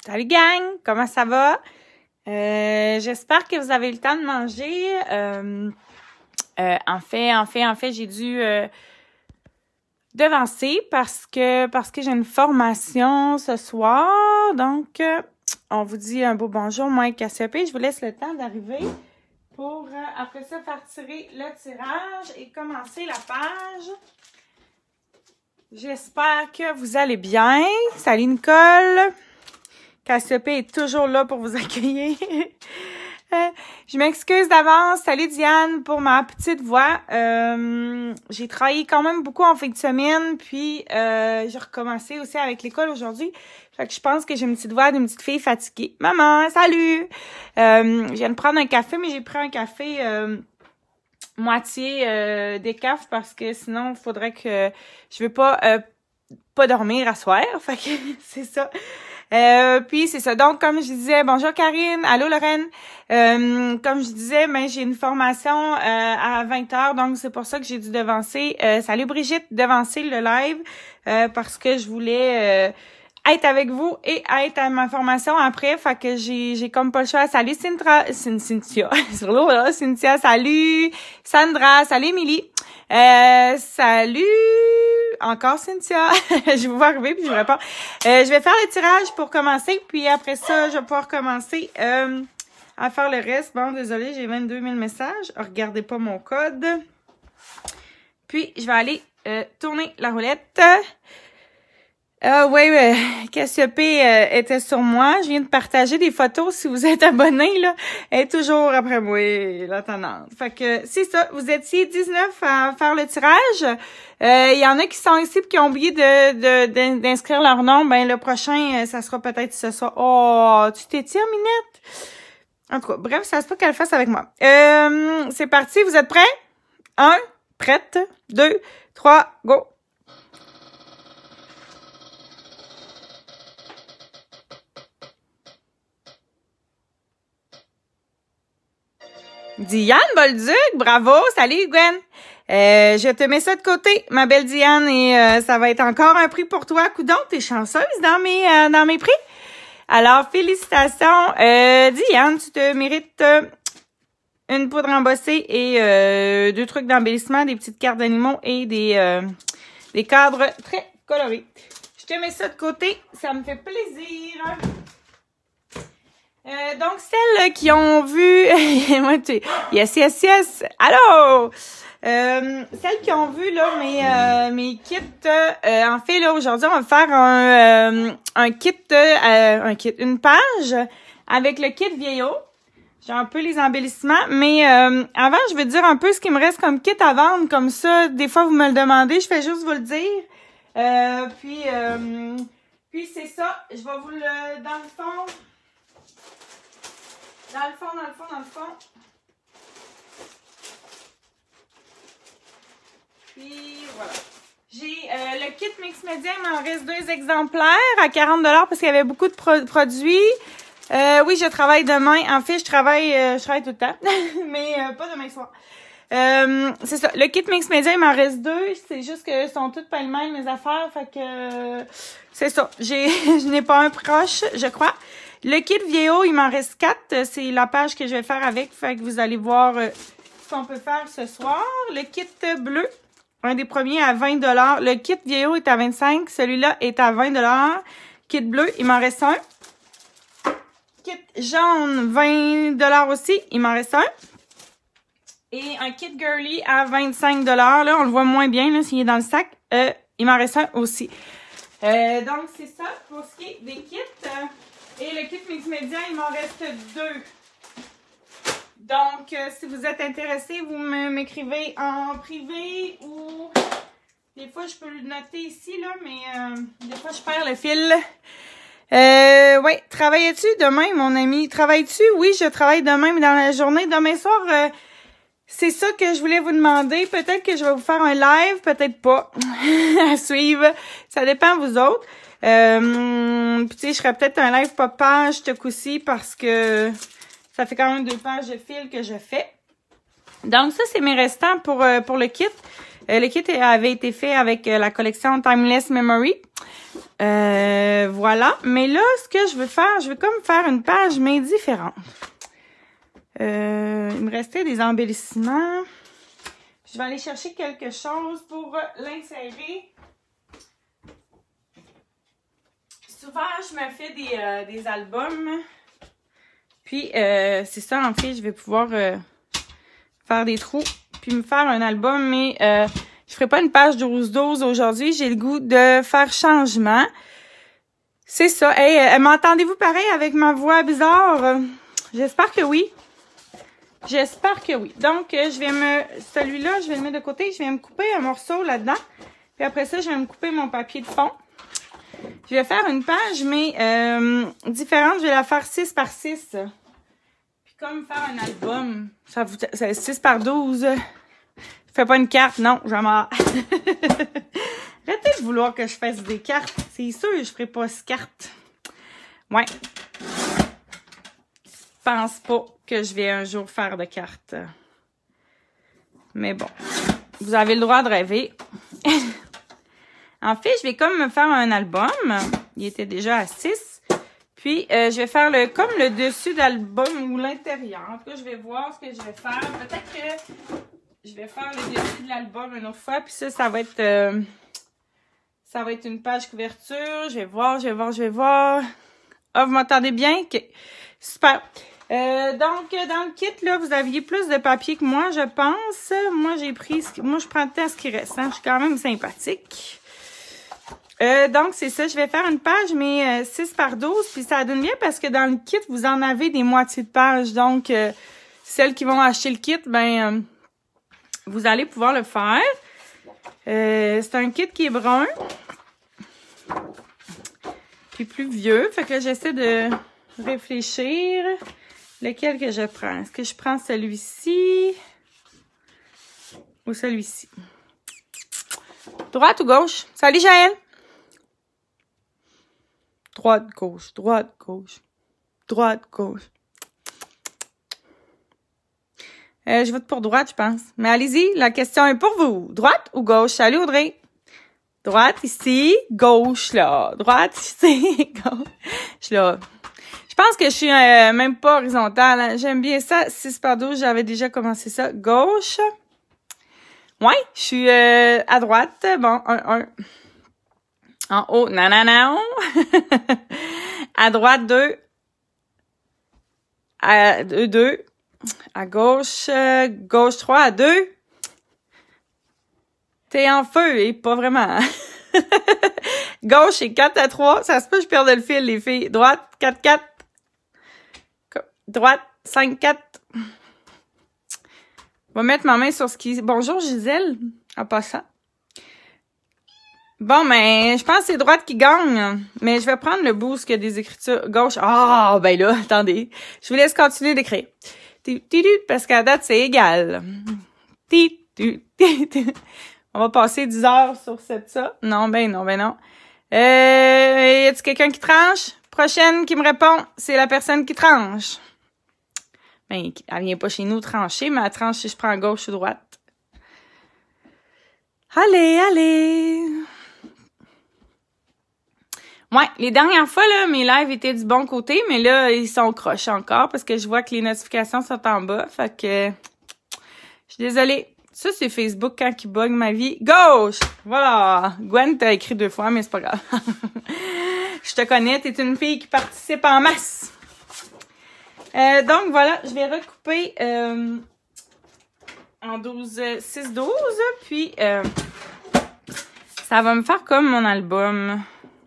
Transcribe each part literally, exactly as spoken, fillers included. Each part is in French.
Salut gang, comment ça va? Euh, j'espère que vous avez eu le temps de manger. Euh, euh, en fait, en fait, en fait, j'ai dû euh, devancer parce que parce que j'ai une formation ce soir. Donc, euh, on vous dit un beau bonjour, moi et Cassiopée. Je vous laisse le temps d'arriver pour euh, après ça faire tirer le tirage et commencer la page. J'espère que vous allez bien. Salut Nicole. Cassiopée est toujours là pour vous accueillir. euh, je m'excuse d'avance. Salut Diane pour ma petite voix. Euh, j'ai travaillé quand même beaucoup en fin de semaine, puis euh, j'ai recommencé aussi avec l'école aujourd'hui. Fait que je pense que j'ai une petite voix d'une petite fille fatiguée. Maman, salut! Euh, je viens de prendre un café, mais j'ai pris un café euh, moitié euh, décaf parce que sinon, il faudrait que je veux pas euh, pas dormir à soir. Fait que c'est ça. Euh, puis c'est ça. Donc, comme je disais, bonjour Karine, allô Lorraine. Euh, comme je disais, ben j'ai une formation euh, à vingt heures, donc c'est pour ça que j'ai dû devancer. Euh, salut Brigitte, devancer le live euh, parce que je voulais euh, être avec vous et être à ma formation après. Fait que j'ai j'ai comme pas le choix. Salut Cynthia, Cynthia, Cynthia, salut Sandra, salut Émilie. Euh, salut encore Cynthia. Je vais vous arriver puis je vous réponds. Euh, je vais faire le tirage pour commencer, puis après ça, je vais pouvoir commencer euh, à faire le reste. Bon, désolé, j'ai vingt-deux mille messages. Regardez pas mon code. Puis, je vais aller euh, tourner la roulette. Ah oui, euh, Cassiopée euh, était sur moi. Je viens de partager des photos. Si vous êtes abonné, là, elle est toujours après moi, la tendance. Fait que c'est ça. Vous étiez dix-neuf à faire le tirage. Il euh, y en a qui sont ici et qui ont oublié de, de, d'inscrire leur nom. Ben le prochain, ça sera peut-être ce soir. Oh, tu t'étires, Minette? En tout cas, bref, ça se peut qu'elle le fasse avec moi. Euh, c'est parti. Vous êtes prêts? Un, prête. Deux, trois, go. Diane Bolduc, bravo, salut Gwen. Euh, je te mets ça de côté, ma belle Diane, et euh, ça va être encore un prix pour toi. Coudonc, t'es chanceuse dans mes euh, dans mes prix. Alors, félicitations. Euh, Diane, tu te mérites euh, une poudre embossée et euh, deux trucs d'embellissement, des petites cartes d'animaux et des, euh, des cadres très colorés. Je te mets ça de côté, ça me fait plaisir. Euh, donc, celles qui ont vu... Moi, tu... Yes, yes, yes! Allô! Euh, celles qui ont vu, là, mes, euh, mes kits... Euh, en fait, là, aujourd'hui, on va faire un, euh, un kit... Euh, un kit, une page avec le kit vieillot. J'ai un peu les embellissements, mais euh, avant, je vais dire un peu ce qui me reste comme kit à vendre. Comme ça, des fois, vous me le demandez, je fais juste vous le dire. Euh, puis, euh, puis c'est ça. Je vais vous le... Dans le fond... Dans le fond, dans le fond, dans le fond. Puis, voilà. J'ai euh, le kit Mix Media, il m'en reste deux exemplaires à quarante dollars parce qu'il y avait beaucoup de pro produits. Euh, oui, je travaille demain. En fait, je travaille euh, je travaille tout le temps, mais euh, pas demain soir. Euh, c'est ça. Le kit Mix Media, il m'en reste deux. C'est juste que sont toutes pêle-mêle mes affaires. Fait que euh, c'est ça. J'ai je n'ai pas un proche, je crois. Le kit vieillot, il m'en reste quatre. C'est la page que je vais faire avec. Fait que vous allez voir euh, ce qu'on peut faire ce soir. Le kit bleu, un des premiers à vingt dollars. Le kit vieillot est à vingt-cinq. Celui-là est à vingt dollars. Kit bleu, il m'en reste un. Kit jaune, vingt dollars aussi. Il m'en reste un. Et un kit girly à vingt-cinq dollars. Là, on le voit moins bien là s'il est dans le sac. Euh, il m'en reste un aussi. Euh, donc, c'est ça pour ce qui est des kits. Et le kit Mix Media, il m'en reste deux. Donc, euh, si vous êtes intéressé, vous m'écrivez en privé ou... Des fois, je peux le noter ici, là, mais euh, des fois, je perds le fil. Euh, oui, travailles-tu demain, mon ami? Travailles-tu? Oui, je travaille demain, mais dans la journée. Demain soir, euh, c'est ça que je voulais vous demander. Peut-être que je vais vous faire un live, peut-être pas. À suivre. Ça dépend de vous autres. Euh, puis tu sais, je ferais peut-être un live pas page ce coup-ci parce que ça fait quand même deux pages de fil que je fais. Donc ça, c'est mes restants pour, euh, pour le kit. Euh, le kit avait été fait avec euh, la collection Timeless Memory. Euh, voilà. Mais là, ce que je veux faire, je veux comme faire une page, mais différente. Euh, il me restait des embellissements. Je vais aller chercher quelque chose pour l'insérer. Souvent, je me fais des, euh, des albums. Puis, euh, c'est ça, en fait, je vais pouvoir euh, faire des trous. Puis me faire un album, mais euh, je ferai pas une page douze douze aujourd'hui. J'ai le goût de faire changement. C'est ça. Hey, euh, m'entendez-vous pareil avec ma voix bizarre? J'espère que oui. J'espère que oui. Donc, euh, je vais me... Celui-là, je vais le mettre de côté. Je vais me couper un morceau là-dedans. Puis après ça, je vais me couper mon papier de fond. Je vais faire une page, mais euh, différente. Je vais la faire six par six. Puis comme faire un album, ça vous... C'est six par douze. Je fais pas une carte, non, j'en marre. Arrêtez de vouloir que je fasse des cartes. C'est sûr, je ferai pas ce carte. Ouais. Je pense pas que je vais un jour faire de cartes. Mais bon, vous avez le droit de rêver. En fait, je vais comme me faire un album. Il était déjà à six. Puis, euh, je vais faire le comme le dessus d'album ou l'intérieur. En tout cas, je vais voir ce que je vais faire. Peut-être que je vais faire le dessus de l'album une autre fois. Puis ça, ça va être... Euh, ça va être une page couverture. Je vais voir, je vais voir, je vais voir. Ah, vous m'entendez bien? OK. Super. Euh, donc, dans le kit, là, vous aviez plus de papier que moi, je pense. Moi, j'ai pris... Moi, je prends le temps ce qui reste. Hein? Je suis quand même sympathique. Euh, donc, c'est ça. Je vais faire une page, mais euh, six par douze. Puis ça donne bien parce que dans le kit, vous en avez des moitiés de page. Donc, euh, celles qui vont acheter le kit, ben, euh, vous allez pouvoir le faire. Euh, c'est un kit qui est brun. Puis plus vieux. Fait que là, j'essaie de réfléchir. Lequel que je prends? Est-ce que je prends celui-ci? Ou celui-ci? Droite ou gauche? Salut, Jaël! Droite, gauche, droite, gauche, droite, gauche. Euh, je vote pour droite, je pense. Mais allez-y, la question est pour vous. Droite ou gauche? Salut, Audrey. Droite ici, gauche là. Droite ici, gauche là. Je pense que je suis euh, même pas horizontale. Hein. J'aime bien ça. six par douze, j'avais déjà commencé ça. Gauche. Ouais, je suis euh, à droite. Bon, un, un. En haut, non, non, non. À droite, deux. À deux, deux. À gauche, euh, gauche, trois, à deux. T'es en feu, et pas vraiment. Gauche, c'est quatre à trois. Ça se peut que je perde le fil, les filles. Droite, quatre, quatre. Droite, cinq, quatre. Je vais mettre ma main sur ce qui... Bonjour, Gisèle, en passant. Bon, ben, je pense que c'est droite qui gagne. Mais je vais prendre le boost qui a des écritures gauche. Ah, oh, ben là, attendez. Je vous laisse continuer d'écrire. Parce qu'à date, c'est égal. On va passer dix heures sur cette ça. Non, ben non, ben non. Euh, y a-t-il quelqu'un qui tranche? Prochaine qui me répond, c'est la personne qui tranche. Ben, elle vient pas chez nous trancher, mais elle tranche si je prends gauche ou droite. Allez, allez! Ouais, les dernières fois, là, mes lives étaient du bon côté, mais là, ils sont croches encore parce que je vois que les notifications sont en bas. Fait que, je suis désolée. Ça, c'est Facebook quand il bug ma vie. Gauche! Voilà! Gwen t'a écrit deux fois, mais c'est pas grave. Je te connais, t'es une fille qui participe en masse. Euh, donc, voilà, je vais recouper euh, en douze, six douze, puis euh, ça va me faire comme mon album.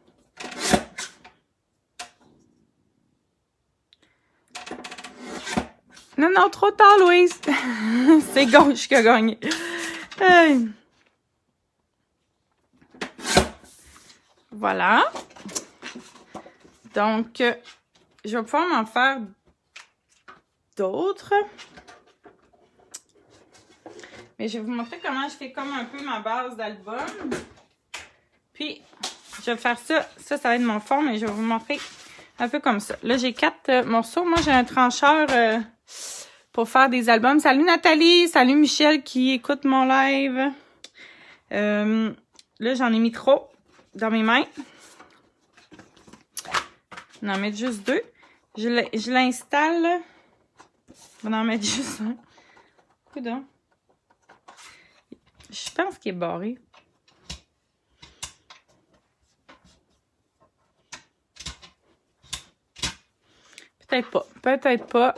Non, non, trop tard, Louise. C'est gauche qui a gagné. Hey. Voilà. Donc, euh, je vais pouvoir m'en faire d'autres. Mais je vais vous montrer comment je fais comme un peu ma base d'album. Puis, je vais faire ça. Ça, ça va être mon fond, mais je vais vous montrer un peu comme ça. Là, j'ai quatre euh, morceaux. Moi, j'ai un trancheur euh, pour faire des albums. Salut Nathalie! Salut Michel qui écoute mon live. Euh, là, j'en ai mis trop dans mes mains. On va en mettre juste deux. Je l'installe. On va en mettre juste un. Coudonc. Je pense qu'il est barré. Peut-être pas. Peut-être pas.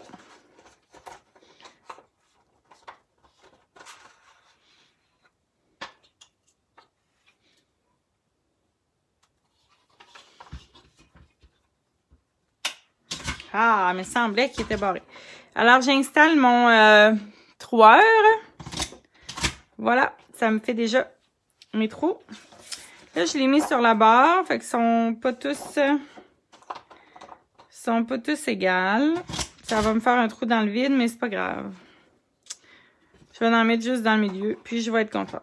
Ah, il me semblait qu'il était barré. Alors, j'installe mon euh, troueur. Voilà, ça me fait déjà mes trous. Là, je l'ai mis sur la barre, fait qu'ils sont pas tous... Euh, sont pas tous égales. Ça va me faire un trou dans le vide, mais c'est pas grave. Je vais en mettre juste dans le milieu, puis je vais être contente.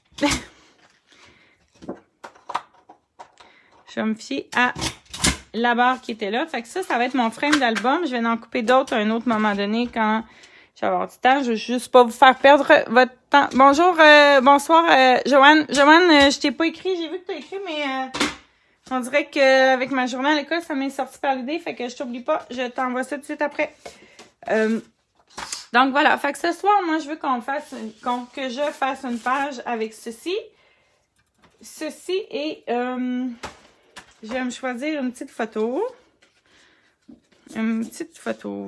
Je vais me fier à la barre qui était là. Fait que ça, ça va être mon frame d'album. Je vais en couper d'autres à un autre moment donné quand je vais avoir du temps. Je veux juste pas vous faire perdre votre temps. Bonjour, euh, bonsoir, euh, Joanne. Joanne, euh, je t'ai pas écrit. J'ai vu que tu as écrit, mais euh, on dirait qu'avec ma journée à l'école, ça m'est sorti par l'idée. Fait que je t'oublie pas. Je t'envoie ça tout de suite après. Euh, donc voilà. Fait que ce soir, moi, je veux qu'on fasse, qu'on, que je fasse une page avec ceci. Ceci et... Euh, je vais me choisir une petite photo. Une petite photo.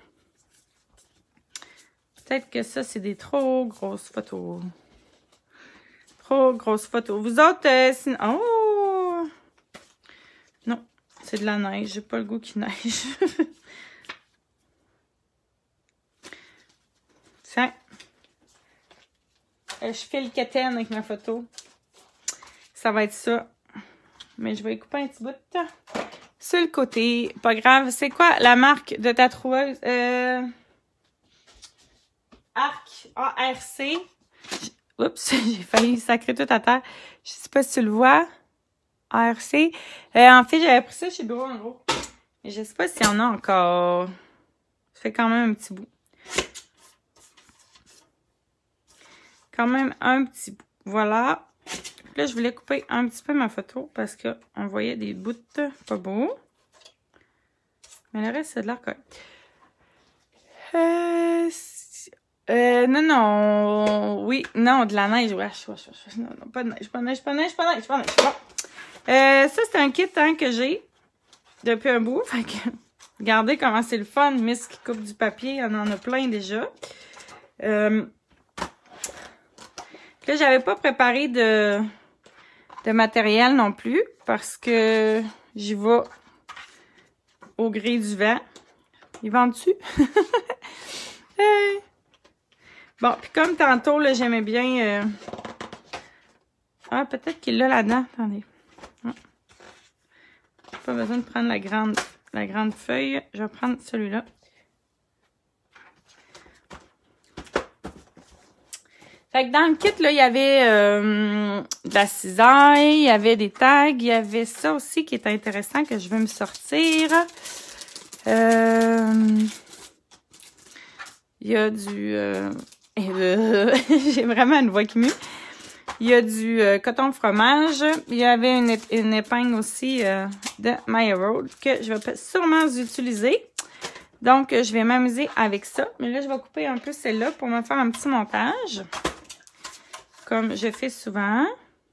Peut-être que ça, c'est des trop grosses photos. Trop grosses photos. Vous autres, euh, sinon... Oh! Non, c'est de la neige. J'ai pas le goût qu'il neige. Tiens. Euh, je fais le quétaine avec ma photo. Ça va être ça. Mais je vais couper un petit bout de temps. Sur le côté. Pas grave. C'est quoi la marque de ta troueuse? Euh... Arc. A R C. Oups, j'ai failli sacrer tout à terre. Je sais pas si tu le vois. A R C. Euh, en fait, j'avais pris ça chez Bureau en gros. Mais je sais pas s'il y en a encore. Ça fait quand même un petit bout. Quand même un petit bout. Voilà. Là, je voulais couper un petit peu ma photo parce qu'on voyait des bouts pas beaux. Mais le reste, c'est de l'air correct. Euh, euh, non, non. Oui, non, de la neige. Wesh, wesh, wesh. Non, non, pas de neige, pas de neige, pas de neige, pas de neige, pas de neige. Bon. Euh, ça, c'est un kit hein, que j'ai depuis un bout. Fait que, regardez comment c'est le fun. Miss qui coupe du papier, on en a plein déjà. Euh, là, j'avais pas préparé de... de matériel non plus, parce que j'y vais au gré du vent. Ils vendent-tu? Bon, puis comme tantôt, là, j'aimais bien... Euh... Ah, peut-être qu'il l'a là-dedans. Attendez. Ah. Pas besoin de prendre la grande, la grande feuille. Je vais prendre celui-là. Fait que dans le kit, là, il y avait euh, de la cisaille, il y avait des tags, il y avait ça aussi qui est intéressant que je vais me sortir. Euh, il y a du... Euh, j'ai vraiment une voix qui mue. Il y a du euh, coton de fromage. Il y avait une, une épingle aussi euh, de Maya Road que je vais sûrement utiliser. Donc, je vais m'amuser avec ça. Mais là, je vais couper un peu celle-là pour me faire un petit montage. Comme je fais souvent.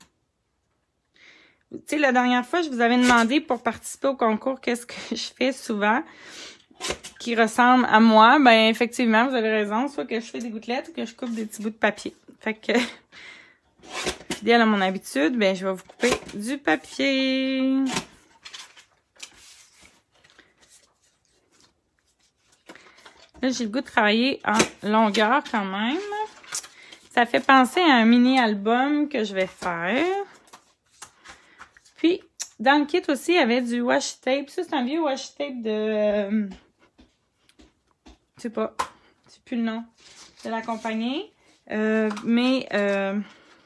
Tu sais, la dernière fois, je vous avais demandé pour participer au concours qu'est-ce que je fais souvent qui ressemble à moi. Ben, effectivement, vous avez raison. Soit que je fais des gouttelettes ou que je coupe des petits bouts de papier. Fait que, fidèle à mon habitude, ben, je vais vous couper du papier. Là, j'ai le goût de travailler en longueur quand même. Ça fait penser à un mini-album que je vais faire. Puis, dans le kit aussi, il y avait du washi tape. Ça, c'est un vieux washi tape de... Euh, je sais pas. Je sais plus le nom de la compagnie. Euh, mais... Euh,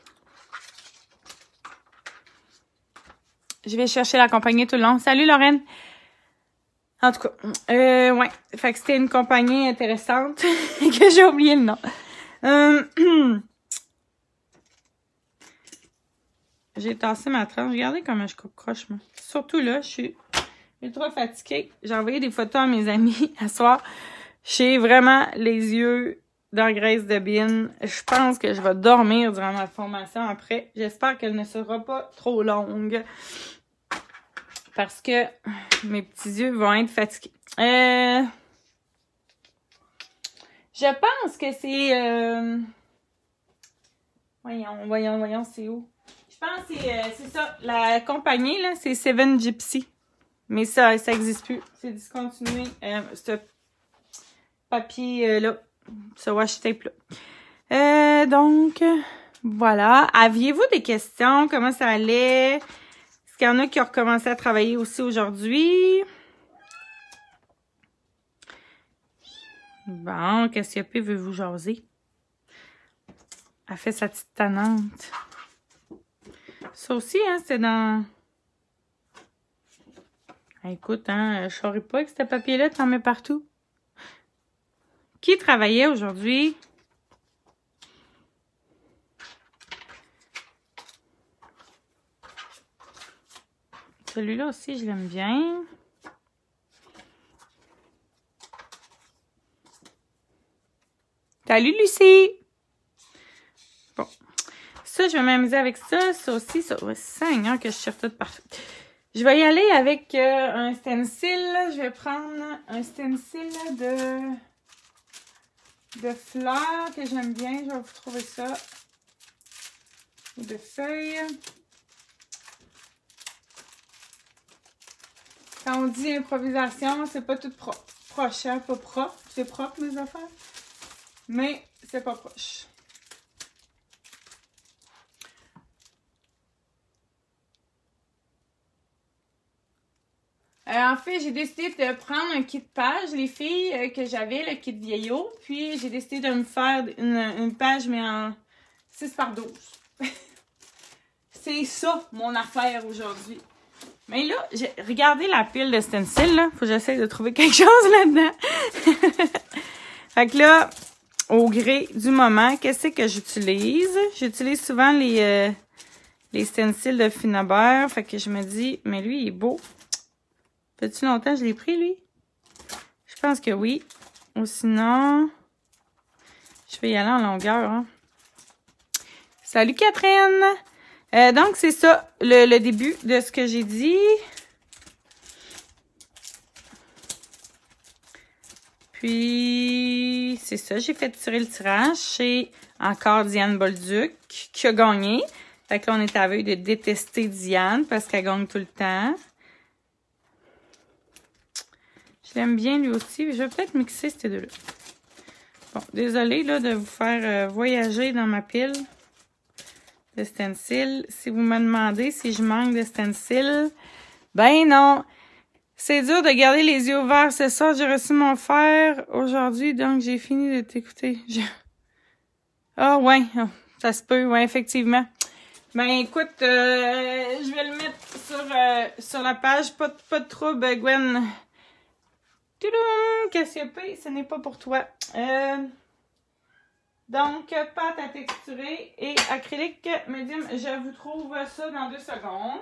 je vais chercher la compagnie tout le long. Salut, Lorraine! En tout cas, euh, ouais. Fait que c'était une compagnie intéressante que j'ai oublié le nom. Euh, j'ai tassé ma tranche. Regardez comment je coupe croche, moi. Surtout là, je suis ultra fatiguée. J'ai envoyé des photos à mes amis à soir. J'ai vraiment les yeux dans la graisse de bine. Je pense que je vais dormir durant ma formation après. J'espère qu'elle ne sera pas trop longue. Parce que mes petits yeux vont être fatigués. Euh... Je pense que c'est... Euh... Voyons, voyons, voyons, c'est où? Je pense que c'est, euh, c'est ça. La compagnie, là, c'est Seven Gypsy. Mais ça, ça n'existe plus. C'est discontinué. Euh, ce papier-là. Ce washi tape-là. Euh, donc, voilà. Aviez-vous des questions? Comment ça allait? Est-ce qu'il y en a qui ont recommencé à travailler aussi aujourd'hui? Bon, qu'est-ce qu'il y a? Veut-vous jaser? Elle fait sa petite tannante. Ça aussi, hein, c'était dans... Écoute, hein, je saurais pas que ce papier-là, t'en mets partout. Qui travaillait aujourd'hui? Celui-là aussi, je l'aime bien. Salut, Lucie! Bon. Ça, je vais m'amuser avec ça. Ça aussi, ça. Ouais, Seigneur, que je cherche tout parfait. Je vais y aller avec euh, un stencil. Je vais prendre un stencil de, de fleurs que j'aime bien. Je vais vous trouver ça. Ou de feuilles. Quand on dit improvisation, c'est pas tout propre. Proche, hein? Pas propre. C'est propre, mes affaires. Mais c'est pas proche. Euh, en fait, j'ai décidé de prendre un kit page, les filles, euh, que j'avais, le kit vieillot. Puis, j'ai décidé de me faire une, une page, mais en six par douze. C'est ça, mon affaire aujourd'hui. Mais là, j'ai regardé la pile de stencils, là. Faut que j'essaie de trouver quelque chose là-dedans. Fait que là, au gré du moment, qu'est-ce que j'utilise? J'utilise souvent les, euh, les stencils de Finabert. Fait que je me dis, mais lui, il est beau. Fait-tu longtemps que je l'ai pris, lui? Je pense que oui. Ou sinon, je vais y aller en longueur. Hein. Salut, Catherine! Euh, donc, c'est ça, le, le début de ce que j'ai dit. Puis, c'est ça, j'ai fait tirer le tirage chez encore Diane Bolduc, qui a gagné. Fait que là, on est à veille de détester Diane, parce qu'elle gagne tout le temps. Je l'aime bien, lui aussi. Je vais peut-être mixer ces deux-là. Bon, désolée, là, de vous faire euh, voyager dans ma pile de stencils. Si vous me demandez si je manque de stencils, ben non! C'est dur de garder les yeux ouverts ce soir. J'ai reçu mon fer aujourd'hui, donc j'ai fini de t'écouter. Je... Ah oh, ouais, oh, ça se peut, ouais, effectivement. Ben écoute, euh, je vais le mettre sur, euh, sur la page. Pas, pas de trouble, Gwen. Toudoum! Cassiopée, ce n'est pas pour toi. Euh... Donc, pâte à texturer et acrylique médium. Je vous trouve ça dans deux secondes.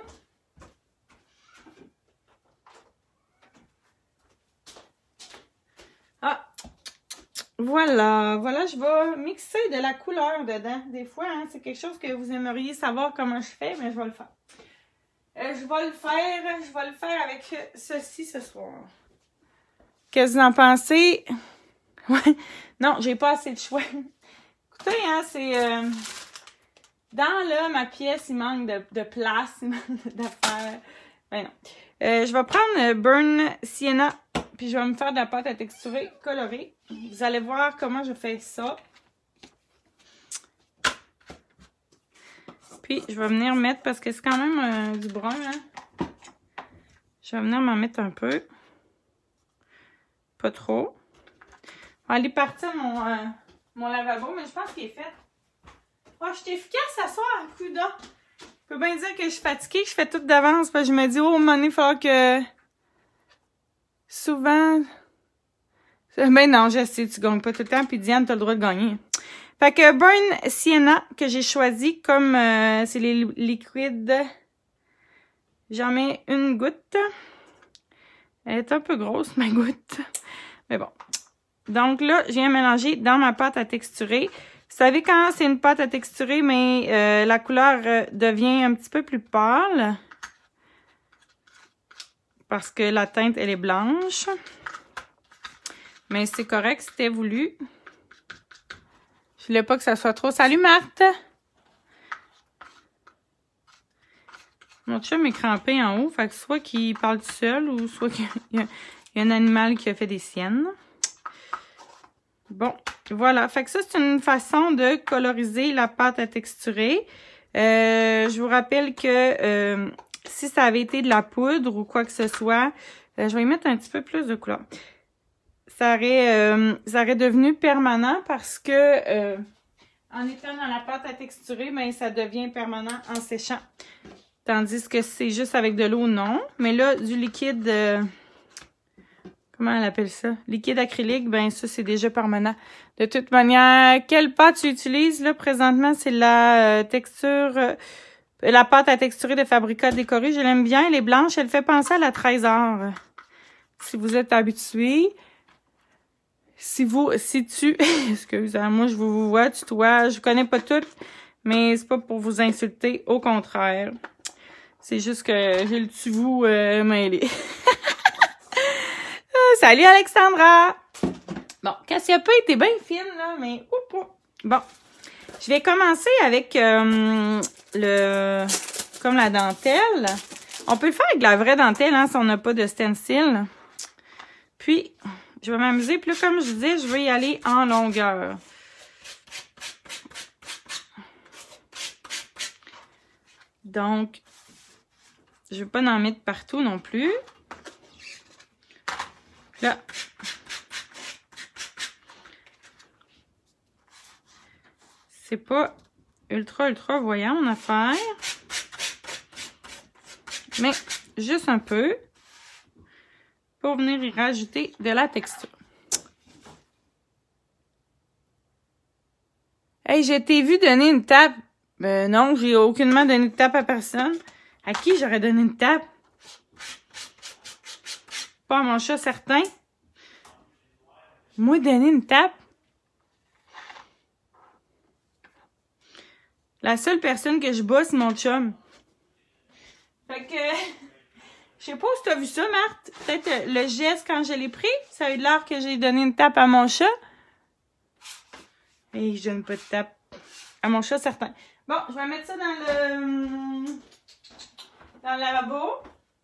Ah! Voilà, voilà, je vais mixer de la couleur dedans. Des fois, hein, c'est quelque chose que vous aimeriez savoir comment je fais, mais je vais le faire. Euh, je vais le faire, je vais le faire avec ceci ce soir. Qu'est-ce que vous en pensez? Ouais. Non, j'ai pas assez de choix. Écoutez, hein, c'est... Euh, dans là, ma pièce, il manque de, de place, il manque d'affaires. Ben non. Euh, je vais prendre Burn Sienna, puis je vais me faire de la pâte à texturer colorée. Vous allez voir comment je fais ça. Puis, je vais venir mettre, parce que c'est quand même euh, du brun, hein. Je vais venir m'en mettre un peu. Pas trop. On va aller partir mon, euh, mon lavabo, mais je pense qu'il est fait. Oh, je suis efficace ce soir, coudonc. Je peux bien dire que je suis fatiguée, que je fais tout d'avance, parce que je me dis, oh, à un moment donné, il va falloir que... Souvent... Ben non, je sais, tu gagnes pas tout le temps, puis Diane, t'as le droit de gagner. Fait que Burn Sienna que j'ai choisi comme euh, c'est les liquides. J'en mets une goutte. Elle est un peu grosse, ma goutte. Mais bon. Donc là, je viens mélanger dans ma pâte à texturer. Vous savez quand c'est une pâte à texturer, mais euh, la couleur euh, devient un petit peu plus pâle. Parce que la teinte, elle est blanche. Mais c'est correct, c'était voulu. Je voulais pas que ça soit trop. Salut Marthe! Mon chum est crampé en haut, fait que soit qu'il parle tout seul ou soit qu'il y, y a un animal qui a fait des siennes. Bon, voilà. Fait que ça, c'est une façon de coloriser la pâte à texturer. Euh, je vous rappelle que euh, si ça avait été de la poudre ou quoi que ce soit, euh, je vais y mettre un petit peu plus de couleur. Ça aurait, euh, ça aurait devenu permanent parce que euh, en étant dans la pâte à texturer, ben, ça devient permanent en séchant. Tandis que c'est juste avec de l'eau, non. Mais là, du liquide, euh, comment elle appelle ça? Liquide acrylique, ben ça, c'est déjà permanent. De toute manière, quelle pâte tu utilises? Là, présentement, c'est la euh, texture, euh, la pâte à texturer de Fabrica Décorée. Je l'aime bien, elle est blanche, elle fait penser à la Trésor. Si vous êtes habitué. Si vous, si tu, excusez-moi, je vous vois, tu toi, je connais pas toutes, mais c'est pas pour vous insulter, au contraire. C'est juste que j'ai le tu vous euh, mêlé. Salut Alexandra! Bon, Cassiopeia était bien fine, là, mais... Oup, oup. Bon, je vais commencer avec euh, le... comme la dentelle. On peut le faire avec de la vraie dentelle, hein, si on n'a pas de stencil. Puis, je vais m'amuser. Puis là, comme je disais, je vais y aller en longueur. Donc, je ne vais pas en mettre partout non plus. Là. C'est pas ultra, ultra voyant, mon affaire. Mais juste un peu. Pour venir y rajouter de la texture. Hey, je t'ai vu donner une tape. Ben non, j'ai aucunement donné de tape à personne. À qui j'aurais donné une tape? Pas à mon chat, certain. Moi, donner une tape? La seule personne que je bats, c'est mon chum. Fait que... Je sais pas si t'as vu ça, Marthe. Peut-être le geste quand je l'ai pris. Ça a eu l'air que j'ai donné une tape à mon chat. Et je donne pas de tape à mon chat, certain. Bon, je vais mettre ça dans le... dans le lavabo.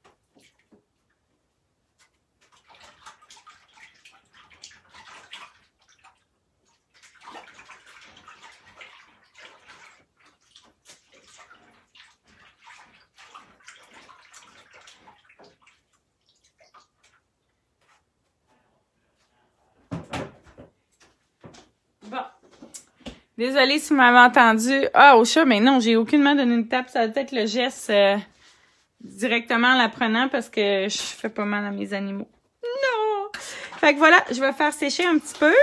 Bon. Désolée si vous m'avez entendu. Ah, au chat, mais non, j'ai aucunement donné une tape. Ça va être le geste euh, directement en la prenant parce que je fais pas mal à mes animaux. Non! Fait que voilà, je vais faire sécher un petit peu.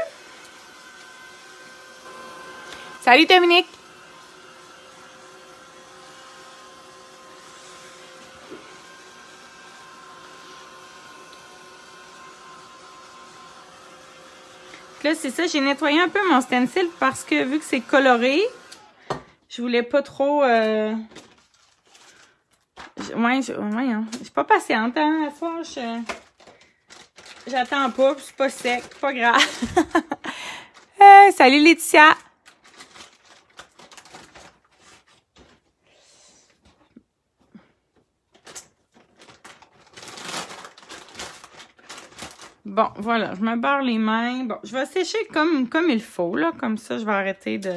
Salut Dominique! Là, c'est ça, j'ai nettoyé un peu mon stencil parce que vu que c'est coloré, je voulais pas trop... Euh... Ouais, je... ouais hein. Je suis pas patiente, hein, à soir, je... J'attends pas, c'est pas sec, pas grave. Hey, salut Laetitia! Bon, voilà, je me barre les mains. Bon, je vais sécher comme, comme il faut, là. Comme ça, je vais arrêter de...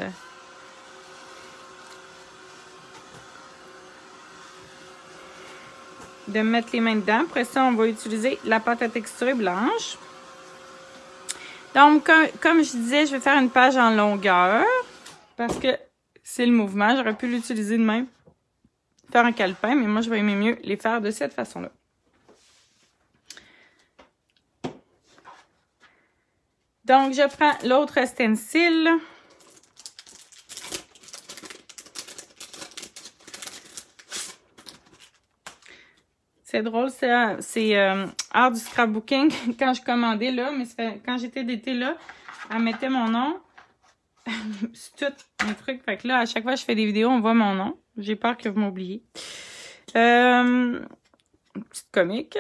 de mettre les mains dedans. Après ça, on va utiliser la pâte à texturer blanche. Donc, comme, comme je disais, je vais faire une page en longueur. Parce que c'est le mouvement. J'aurais pu l'utiliser de même. Faire un calepin, mais moi, je vais aimer mieux les faire de cette façon-là. Donc, je prends l'autre stencil. C'est drôle, c'est euh, art du scrapbooking quand je commandais là, mais fait, quand j'étais d'été là, elle mettait mon nom. C'est tout un truc. Fait que là, à chaque fois que je fais des vidéos, on voit mon nom. J'ai peur que vous m'oubliez. Euh, une petite comique.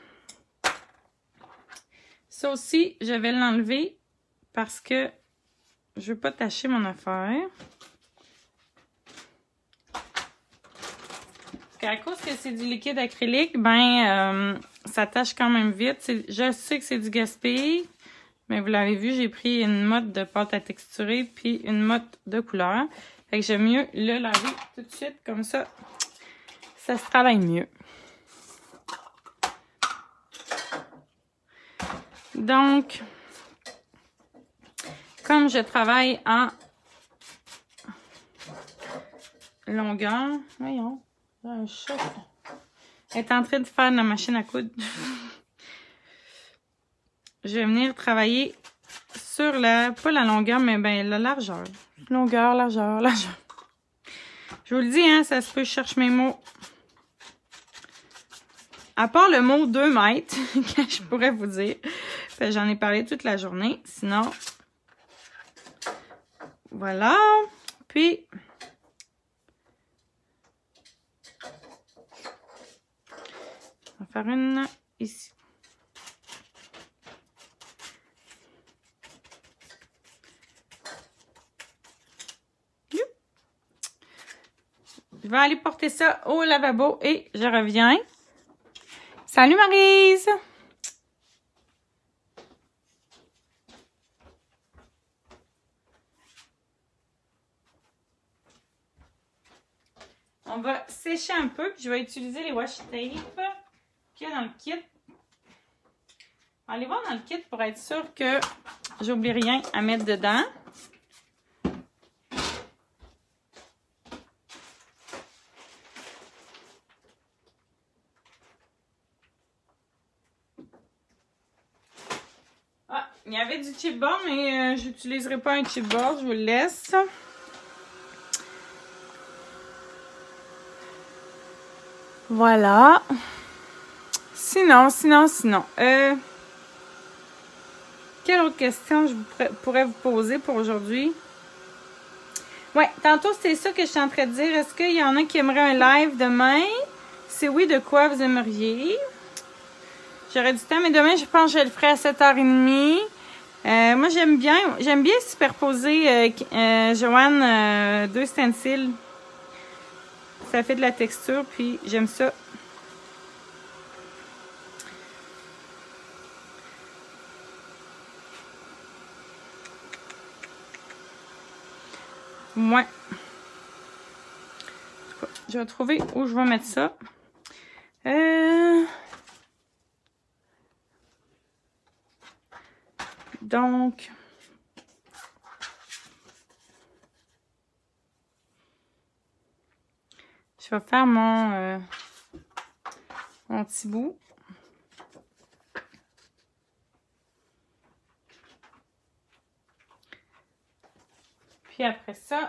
Ça aussi, je vais l'enlever parce que je veux pas tacher mon affaire. À cause que c'est du liquide acrylique, ben, euh, ça tâche quand même vite. Je sais que c'est du gaspille, mais vous l'avez vu, j'ai pris une motte de pâte à texturer puis une motte de couleur. Fait que j'aime mieux le laver tout de suite, comme ça, ça se travaille mieux. Donc, comme je travaille en longueur, voyons. Un chat. Elle est en train de faire de la machine à coudre. Je vais venir travailler sur la, pas la longueur, mais ben la largeur. Longueur, largeur, largeur. Je vous le dis, hein, ça se peut, je cherche mes mots. À part le mot deux mètres, que je pourrais vous dire. J'en ai parlé toute la journée. Sinon, voilà. Puis, on va faire une ici. Je vais aller porter ça au lavabo et je reviens. Salut Maryse! On va sécher un peu, puis je vais utiliser les washi tape qu'il y a dans le kit. Allez voir dans le kit pour être sûr que j'oublie rien à mettre dedans. Ah, il y avait du chipboard, mais euh, je n'utiliserai pas un chipboard, je vous le laisse. Voilà. Sinon, sinon, sinon. Euh, quelle autre question je vous pourrais vous poser pour aujourd'hui? Ouais, tantôt, c'est ça que je suis en train de dire. Est-ce qu'il y en a qui aimeraient un live demain? Si oui, de quoi vous aimeriez? J'aurais du temps, mais demain, je pense que je le ferai à sept heures trente. Euh, moi, j'aime bien, j'aime bien superposer, euh, euh, Joanne, euh, deux stencils. Ça fait de la texture, puis j'aime ça. Ouais. Je vais trouver où je vais mettre ça. Euh... Donc... Je vais faire mon, euh, mon petit bout. Puis après ça,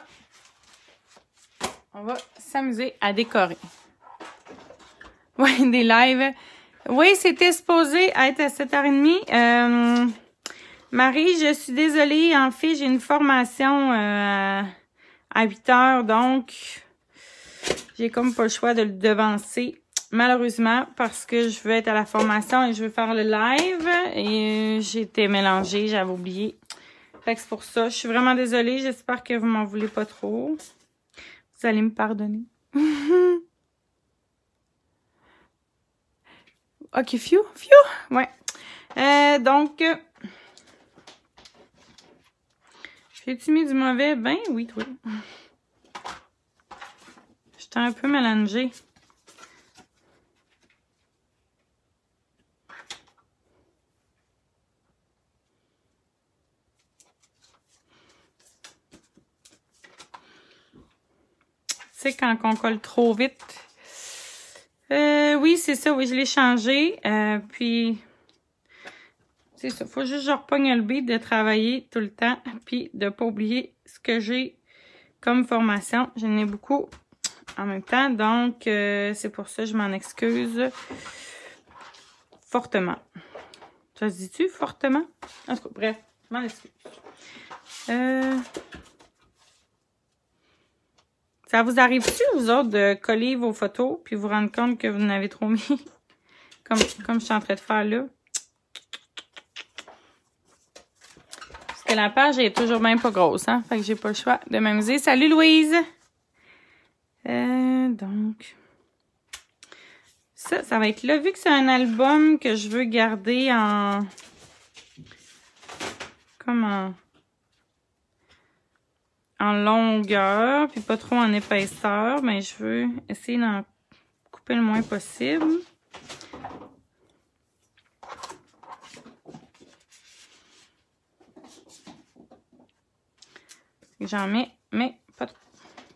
on va s'amuser à décorer. Oui, des lives. Oui, c'était supposé être à sept heures trente. Euh, Marie, je suis désolée. En fait, j'ai une formation euh, à huit heures, donc... J'ai comme pas le choix de le devancer, malheureusement, parce que je veux être à la formation et je veux faire le live. Et j'ai été mélangée, j'avais oublié. Fait que c'est pour ça. Je suis vraiment désolée. J'espère que vous m'en voulez pas trop. Vous allez me pardonner. OK, phew, phew. Ouais. Euh, donc, j'ai-tu mis du mauvais? Ben oui, toi. J'étais un peu mélangée. Tu sais, quand on colle trop vite. Euh, oui, c'est ça. Oui, je l'ai changé. Euh, puis, c'est ça. Faut juste que je repogne le beat de travailler tout le temps. Puis, de ne pas oublier ce que j'ai comme formation. J'en ai beaucoup. en même temps. Donc, euh, c'est pour ça que je m'en excuse fortement. Ça se dit-tu, fortement? En tout cas, bref, je m'en excuse. Euh... Ça vous arrive-tu, vous autres, de coller vos photos puis vous rendre compte que vous en avez trop mis? comme, comme je suis en train de faire là. Parce que la page est toujours même pas grosse, hein? Fait que j'ai pas le choix de m'amuser. Salut Louise! Euh, donc... Ça, ça va être là. Vu que c'est un album que je veux garder en... Comme en... En longueur, puis pas trop en épaisseur, mais je veux essayer d'en couper le moins possible. J'en mets, mais pas trop.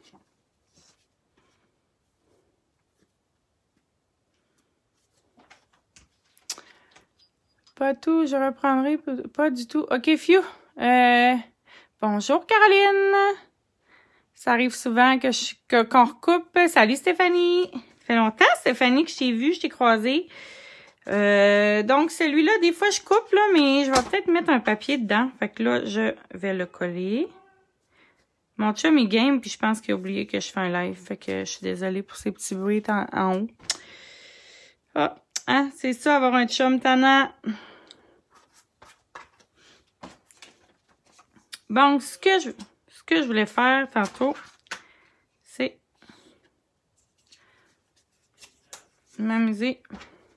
Pas tout, je reprendrai pas du tout. OK, Fiu. Euh, bonjour, Caroline. Ça arrive souvent que je que, qu'on recoupe. Salut, Stéphanie. Ça fait longtemps, Stéphanie, que je t'ai vue, je t'ai croisée. Euh, donc, celui-là, des fois, je coupe, là, mais je vais peut-être mettre un papier dedans. Fait que là, je vais le coller. Mon chum est game, puis je pense qu'il a oublié que je fais un live. Fait que je suis désolée pour ces petits bruits en, en haut. Ah, hein, c'est ça, avoir un chum tannant. Bon, ce que je, ce que je voulais faire tantôt, c'est m'amuser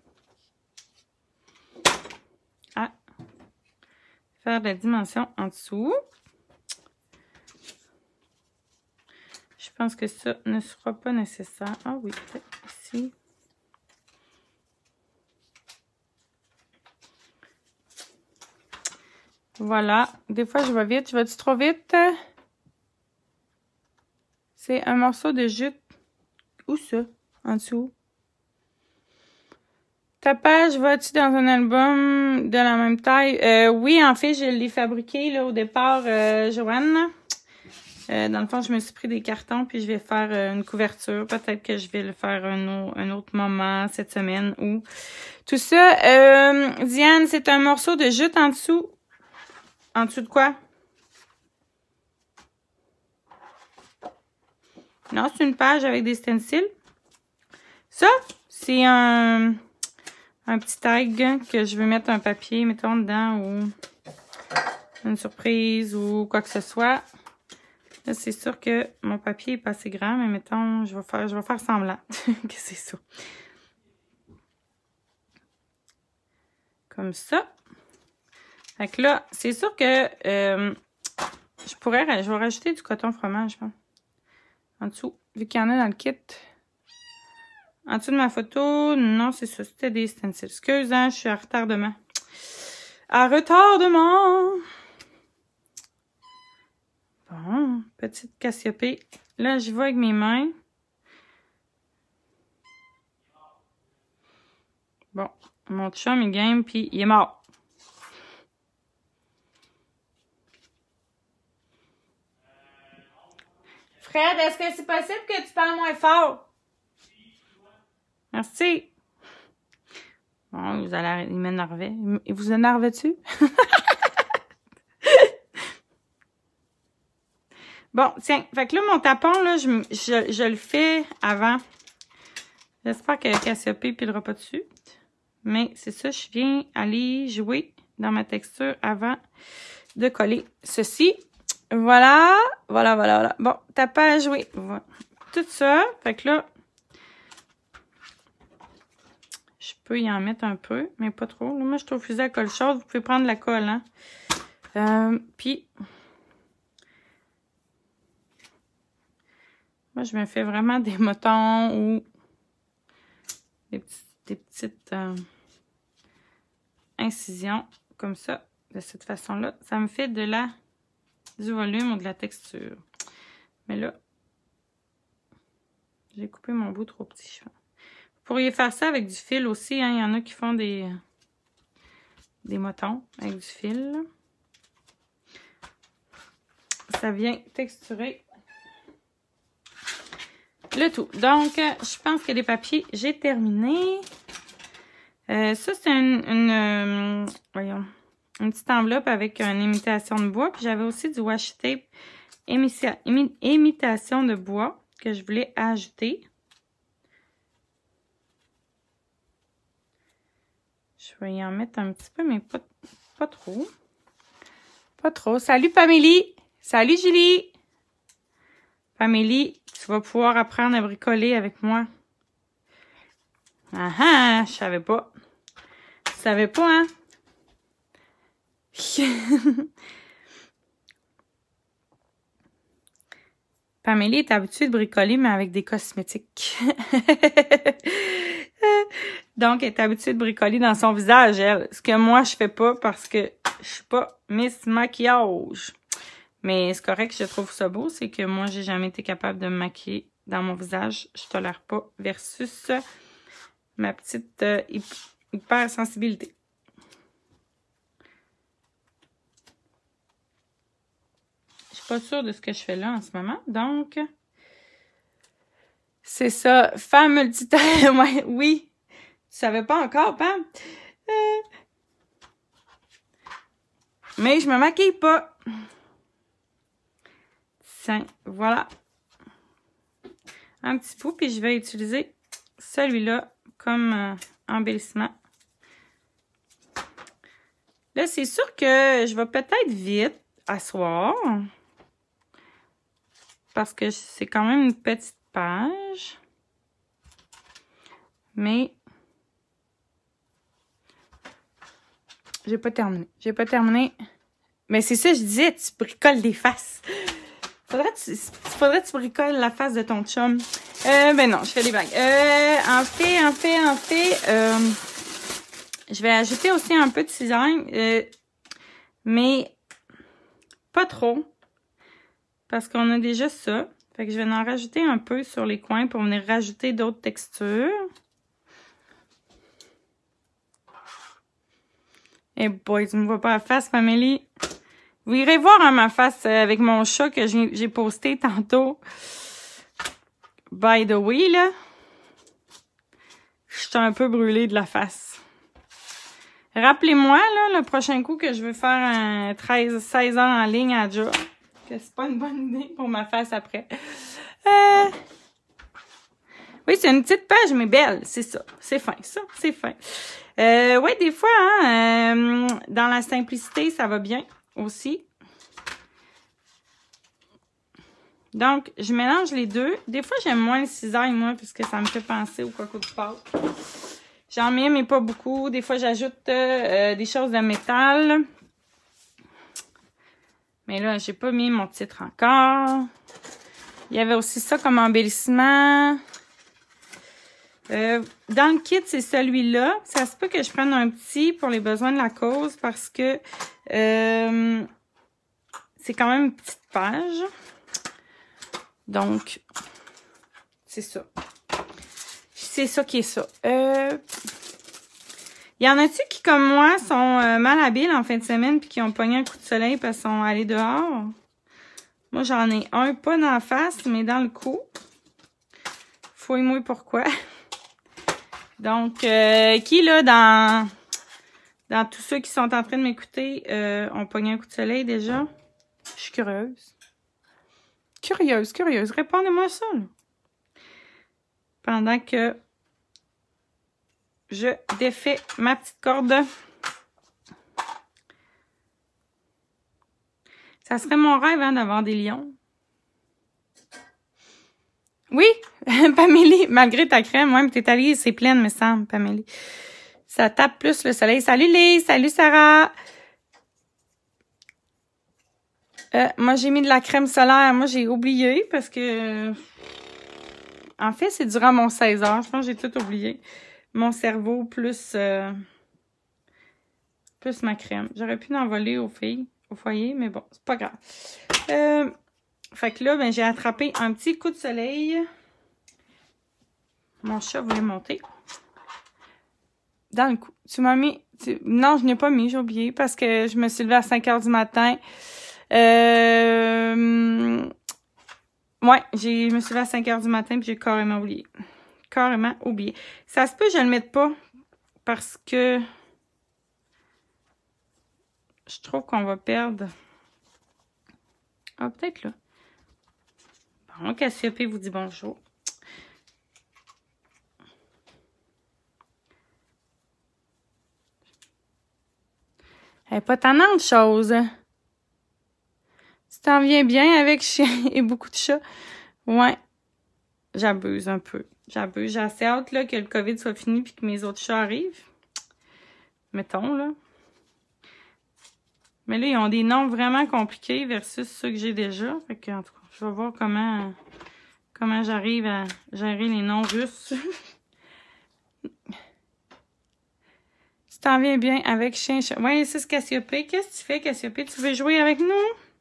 à faire la dimension en dessous. Je pense que ça ne sera pas nécessaire. Ah oui, peut-être ici. Voilà. Des fois, je vais vite. Je vais-tu trop vite? C'est un morceau de jute. Où ça? En dessous. Ta page va-tu dans un album de la même taille? Euh, oui, en fait, je l'ai fabriqué là, au départ, euh, Joanne. Euh, dans le fond, je me suis pris des cartons puis je vais faire euh, une couverture. Peut-être que je vais le faire un, un autre moment cette semaine ou tout ça. Euh, Diane, c'est un morceau de jute en dessous. En dessous de quoi? Non, c'est une page avec des stencils. Ça, c'est un, un petit tag que je veux mettre un papier, mettons, dedans ou une surprise ou quoi que ce soit. Là, c'est sûr que mon papier est pas assez grand, mais mettons, je vais faire, je vais faire semblant que c'est ça. Comme ça. Fait que là, c'est sûr que euh, je pourrais, je vais rajouter du coton fromage, je pense. En dessous, vu qu'il y en a dans le kit. En dessous de ma photo, non, c'est ça, c'était des stencils. Excuse, hein, je suis à retardement. À retardement! Bon, petite Cassiopée. Là, j'y vais avec mes mains. Bon, mon chum, il game, puis il est mort. Fred, est-ce que c'est possible que tu parles moins fort? Merci. Bon, vous allez, il m'énervait. Il vous énerve-tu? Bon, tiens, fait que là, mon tapon, là, je, je, je le fais avant. J'espère que Cassiopée ne pilera pas dessus. Mais c'est ça, je viens aller jouer dans ma texture avant de coller ceci. Voilà, voilà, voilà, voilà. Bon, tapage à jouer. Voilà. Tout ça, fait que là, je peux y en mettre un peu, mais pas trop. Là, moi, je suis au fusil à colle chaude. Vous pouvez prendre la colle, hein. Euh, puis... Moi, je me fais vraiment des motons ou des, petits, des petites euh, incisions comme ça, de cette façon-là. Ça me fait de la du volume ou de la texture. Mais là, j'ai coupé mon bout trop petit. Vous pourriez faire ça avec du fil aussi. Hein. Il y en a qui font des, des motons avec du fil. Ça vient texturer le tout. Donc, euh, je pense que les papiers, j'ai terminé. Euh, ça, c'est une, une euh, voyons, une petite enveloppe avec une imitation de bois. Puis j'avais aussi du washi tape imita, imi, imitation de bois que je voulais ajouter. Je vais y en mettre un petit peu, mais pas, pas trop. Pas trop. Salut Pamélie! Salut Julie! Pamélie, tu vas pouvoir apprendre à bricoler avec moi. Ah ah, je savais pas. Je savais pas, hein? Pamélie est habituée de bricoler, mais avec des cosmétiques. Donc, elle est habituée de bricoler dans son visage, elle. Ce que moi, je fais pas parce que je suis pas Miss Maquillage. Mais c'est correct, je trouve ça beau. C'est que moi, j'ai jamais été capable de me maquiller dans mon visage. Je tolère pas. Versus ma petite euh, hyper sensibilité. Je suis pas sûre de ce que je fais là en ce moment. Donc, c'est ça. Femme multitâche. Ouais, oui. Tu savais pas encore, Pam? Euh... Mais je me maquille pas. Tiens, voilà. Un petit bout, puis je vais utiliser celui-là comme euh, embellissement. Là, c'est sûr que je vais peut-être vite à soir. Parce que c'est quand même une petite page. Mais j'ai pas terminé. J'ai pas terminé. Mais c'est ça, je disais, tu bricoles des faces. Faudrait que tu, faudrait que tu bricoles la face de ton chum. Euh, ben non, je fais des blagues. Euh, en fait, en fait, en fait, euh, je vais ajouter aussi un peu de cisaille. Euh, mais pas trop. Parce qu'on a déjà ça. Fait que je vais en rajouter un peu sur les coins pour venir rajouter d'autres textures. Eh boy, tu me vois pas la face, Pamélie. Vous irez voir hein, ma face avec mon chat que j'ai posté tantôt. By the way, là. Je suis un peu brûlée de la face. Rappelez-moi, là, le prochain coup que je veux faire un treize, seize heures en ligne à job. Que c'est pas une bonne idée pour ma face après. Euh... Oui, c'est une petite page, mais belle. C'est ça. C'est fin, ça. C'est fin. Euh, ouais, des fois, hein, euh, dans la simplicité, ça va bien aussi. Donc, je mélange les deux. Des fois, j'aime moins le cisaille, moi, puisque ça me fait penser au coco de pâte. J'en mets, mais pas beaucoup. Des fois, j'ajoute euh, des choses de métal. Mais là, j'ai pas mis mon titre encore. Il y avait aussi ça comme embellissement. Euh, dans le kit, c'est celui-là. Ça se peut que je prenne un petit pour les besoins de la cause parce que euh, c'est quand même une petite page. Donc, c'est ça. C'est ça qui est ça. Euh, y en a-tu qui, comme moi, sont euh, mal habiles en fin de semaine puis qui ont pogné un coup de soleil parce qu'ils sont allés dehors? Moi, j'en ai un, pas dans la face, mais dans le cou. Fouille-moi pourquoi. Donc, euh, qui, là, dans, dans tous ceux qui sont en train de m'écouter, euh, ont pogné un coup de soleil déjà? Je suis curieuse. Curieuse, curieuse. Répondez-moi ça, là. Pendant que je défais ma petite corde. Ça serait mon rêve, hein, d'avoir des lions. Oui, Pamélie, malgré ta crème, ouais, mais t'es allée, c'est pleine, me semble, Pamélie. Ça tape plus le soleil. Salut Lise, salut Sarah. Euh, moi, j'ai mis de la crème solaire. Moi, j'ai oublié parce que... En fait, c'est durant mon seize heures. Je pense que j'ai tout oublié. Mon cerveau plus... Euh, plus ma crème. J'aurais pu en voler aux filles, au foyer, mais bon, c'est pas grave. Euh... Fait que là, ben, j'ai attrapé un petit coup de soleil. Mon chat voulait monter. Dans le cou. Tu m'as mis... Tu... Non, je n'ai pas mis, j'ai oublié, parce que je me suis levée à cinq heures du matin. Euh... Ouais, j'ai, je me suis levée à cinq heures du matin puis j'ai carrément oublié. Carrément oublié. Ça se peut que je le mette pas parce que je trouve qu'on va perdre. Ah, peut-être là. Bon, Cassiopée vous dit bonjour. Elle n'est pas tannante, chose. Tu t'en viens bien avec chien et beaucoup de chats? Ouais. J'abuse un peu. J'abuse. J'ai assez hâte là, que le COVID soit fini puis que mes autres chats arrivent. Mettons, là. Mais là, ils ont des noms vraiment compliqués versus ceux que j'ai déjà. Fait que, en tout cas, je vais voir comment, comment j'arrive à gérer les noms russes. Tu t'en viens bien avec chien, chat. Ouais, c'est ce Cassiopée. Qu'est-ce que tu fais, Cassiopée? Tu veux jouer avec nous?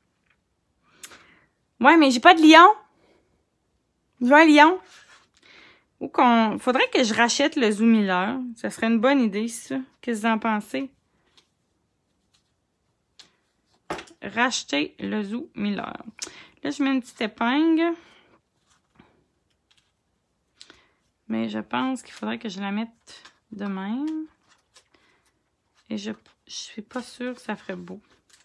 Ouais, mais j'ai pas de lion. Je veux un lion. Ou qu'on... Faudrait que je rachète le Zoo Miller. Ça serait une bonne idée, ça. Qu'est-ce que vous en pensez? Racheter le Zoo Miller. Là, je mets une petite épingle. Mais je pense qu'il faudrait que je la mette de même. Et je je suis pas sûre que ça ferait beau.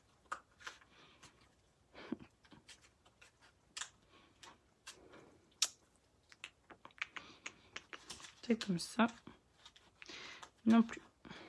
C'est comme ça. Non plus.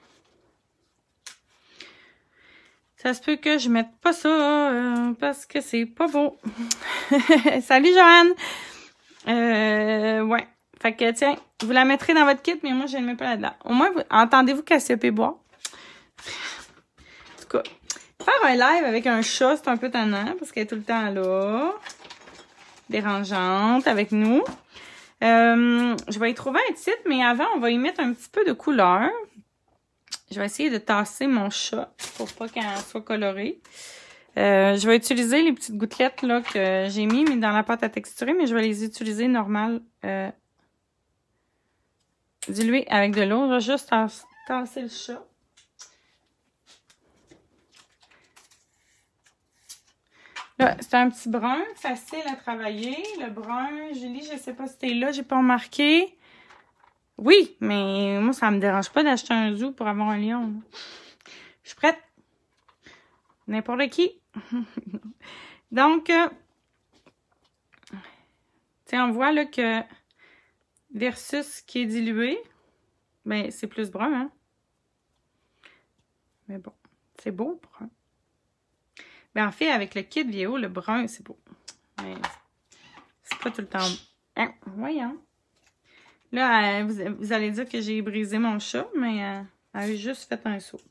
Ça se peut que je mette pas ça euh, parce que c'est pas beau. Salut Joanne! Euh, ouais. Fait que tiens, vous la mettrez dans votre kit, mais moi je ne le mets pas là-dedans. Au moins, vous, entendez-vous Cassiopée boire? En tout cas, faire un live avec un chat, c'est un peu tannant parce qu'elle est tout le temps là. Dérangeante avec nous. Euh, je vais y trouver un titre, mais avant, on va y mettre un petit peu de couleur. Je vais essayer de tasser mon chat pour pas qu'elle soit colorée. Euh, je vais utiliser les petites gouttelettes là que j'ai mis, mis dans la pâte à texturer, mais je vais les utiliser normal, euh, diluées avec de l'eau. Je vais juste tasser, tasser le chat. Là, c'est un petit brun, facile à travailler. Le brun, Julie, je sais pas si t'es là, j'ai pas remarqué. Oui, mais moi, ça me dérange pas d'acheter un zoo pour avoir un lion. Je suis prête. N'importe qui. Donc, euh, on voit là que versus ce qui est dilué, ben c'est plus brun, hein. Mais bon, c'est beau, brun. Ben en fait, avec le kit Vieo, le brun, c'est beau. Mais c'est pas tout le temps... Hein, voyons. Là, euh, vous, vous allez dire que j'ai brisé mon chat, mais euh, elle a juste fait un saut.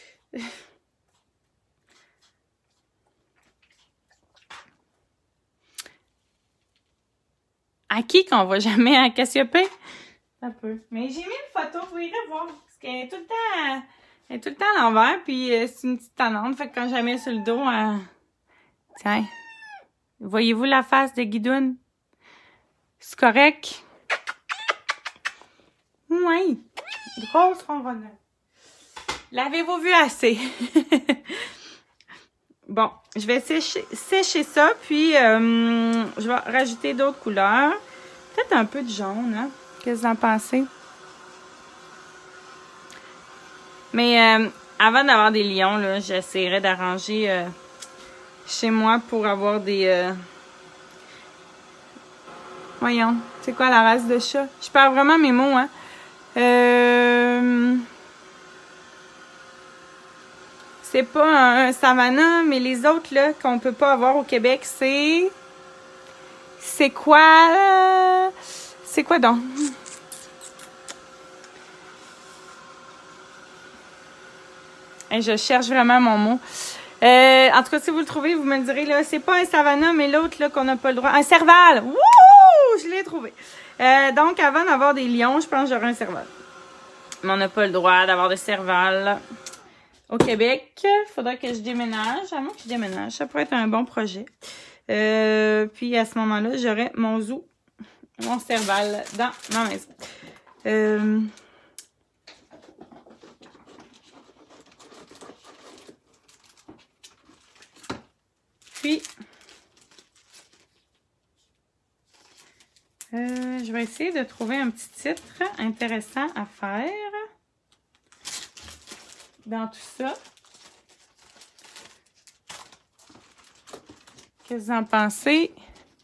À qui qu'on voit jamais à Cassiopée? Un peu. Mais j'ai mis une photo, vous irez voir. Parce qu'elle est tout le temps, elle est tout le temps à l'envers, puis euh, c'est une petite tannante. Fait que quand je la mets sur le dos, euh... tiens. Voyez-vous la face de Guidoune? C'est correct? Oui. Grosse ronronnelle. L'avez-vous vu assez? Bon, je vais sécher, sécher ça, puis euh, je vais rajouter d'autres couleurs. Peut-être un peu de jaune, hein? Qu'est-ce que vous en pensez? Mais euh, avant d'avoir des lions, là, j'essaierai d'arranger euh, chez moi pour avoir des... Euh... Voyons, c'est quoi la race de chat? Je perds vraiment mes mots, hein? Euh... C'est pas un, un savannah, mais les autres, là, qu'on peut pas avoir au Québec, c'est... C'est quoi? C'est quoi donc? Et je cherche vraiment mon mot. Euh, en tout cas, si vous le trouvez, vous me le direz, là. C'est pas un savannah, mais l'autre, là, qu'on n'a pas le droit. Un serval! Wouhou! Je l'ai trouvé. Euh, donc, avant d'avoir des lions, je pense que j'aurais un serval. Mais on n'a pas le droit d'avoir de serval au Québec. Il faudrait que je déménage. À moins que je déménage. Ça pourrait être un bon projet. Euh, puis, à ce moment-là, j'aurais mon zoo, mon serval dans ma maison. Euh... Puis, Euh, je vais essayer de trouver un petit titre intéressant à faire dans tout ça. Qu'est-ce que vous en pensez?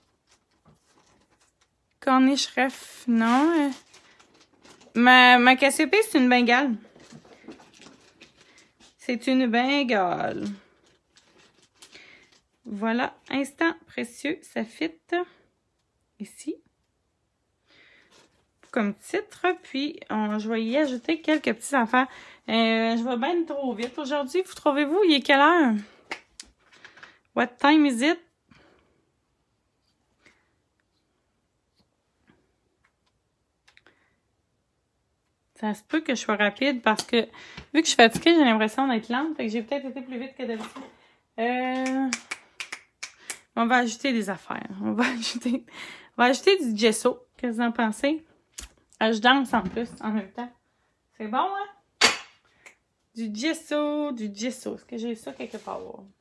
Corniche ref, non. Ma, ma Cassiopée, c'est une bengale. C'est une bengale. Voilà, instant précieux, ça fit ici. Comme titre, puis on, je vais y ajouter quelques petits affaires. Euh, je vais bien trop vite aujourd'hui. Vous trouvez-vous, il est quelle heure? What time is it? Ça se peut que je sois rapide parce que, vu que je suis fatiguée, j'ai l'impression d'être lente. Fait que j'ai peut-être été plus vite que d'habitude. Euh, on va ajouter des affaires. On va ajouter, on va ajouter du gesso. Qu'est-ce que vous en pensez? Ah, je danse en plus, en même temps. C'est bon, hein? Du gesso, du gesso. Est-ce que j'ai ça quelque part?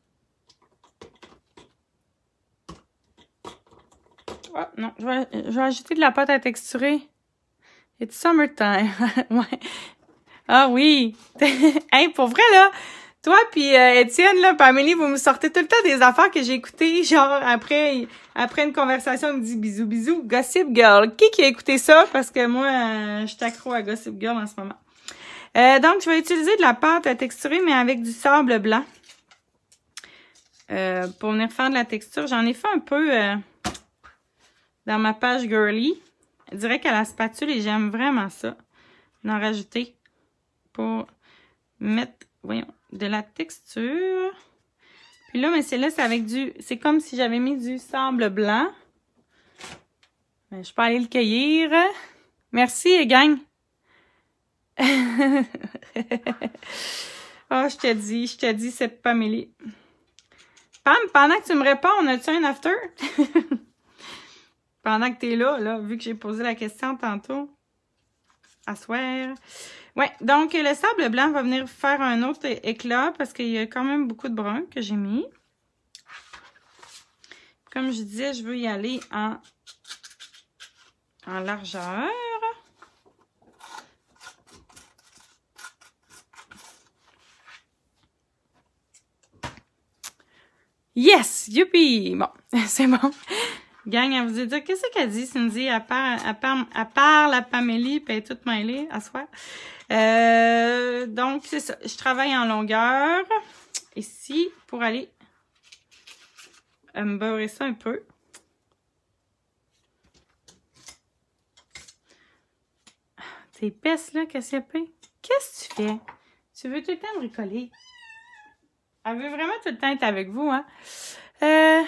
Oh, non, je vais, je vais ajouter de la pâte à texturer. It's summertime. Ouais. Ah oui. Hey, pour vrai, là, toi puis euh, Étienne, là, puis Amélie, vous me sortez tout le temps des affaires que j'ai écoutées, genre, après après une conversation, il me dit bisous, bisous, Gossip Girl. Qui qui a écouté ça? Parce que moi, euh, je suis accro à Gossip Girl en ce moment. Euh, donc, je vais utiliser de la pâte à texturer, mais avec du sable blanc. Euh, pour venir faire de la texture. J'en ai fait un peu euh, dans ma page Girly. Je dirais qu'à la spatule, et j'aime vraiment ça. En rajouter pour mettre, voyons, de la texture. Puis là, mais c'est là, c'est avec du, c'est comme si j'avais mis du sable blanc. Mais je peux aller le cueillir. Merci, gang. Oh, je te dis, je te dis, c'est pas Amélie. Pam, pendant que tu me réponds, on a-tu un after? Pendant que tu es là, là, vu que j'ai posé la question tantôt. À soir. Ouais, donc le sable blanc va venir faire un autre éclat parce qu'il y a quand même beaucoup de brun que j'ai mis. Comme je disais, je veux y aller en, en largeur. Yes! Youpi! Bon, c'est bon. Gang, elle vous a dit, qu'est-ce qu'elle dit, Cindy? Elle parle, elle parle, elle parle à Pamélie, puis elle est toute mêlée, à soi. Euh, donc, c'est ça. Je travaille en longueur, ici, pour aller euh, me beurrer ça un peu. T'es épaisse, là, Cassiopée. Qu'est-ce que tu fais? Tu veux tout le temps bricoler? Elle veut vraiment tout le temps être avec vous, hein? Euh...